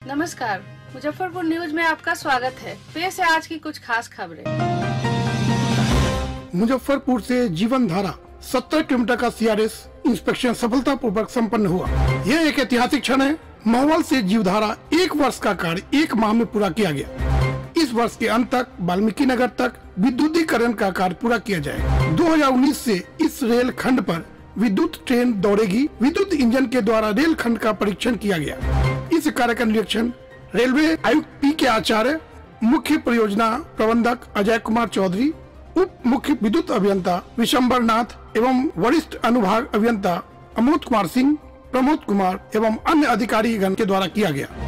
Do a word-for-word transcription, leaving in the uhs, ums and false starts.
नमस्कार, मुजफ्फरपुर न्यूज में आपका स्वागत है। पेश है आज की कुछ खास खबरें। मुजफ्फरपुर से जीवन धारा सत्तर किलोमीटर का सीआरएस इंस्पेक्शन सफलतापूर्वक संपन्न हुआ। यह एक ऐतिहासिक क्षण है। महुआल से जीवधारा एक वर्ष का कार्य एक माह में पूरा किया गया। इस वर्ष के अंत तक वाल्मीकि नगर तक विद्युतीकरण का कार्य पूरा किया जाएगा। दो हज़ार उन्नीस से इस रेल खंड पर विद्युत ट्रेन दौड़ेगी। विद्युत इंजन के द्वारा रेल खंड का परीक्षण किया गया। इस कार्य का निरीक्षण रेलवे आयुक्त पी के आचार्य, मुख्य परियोजना प्रबंधक अजय कुमार चौधरी, उप मुख्य विद्युत अभियंता विशंबर नाथ एवं वरिष्ठ अनुभाग अभियंता अमोद कुमार सिंह, प्रमोद कुमार एवं अन्य अधिकारी गण के द्वारा किया गया।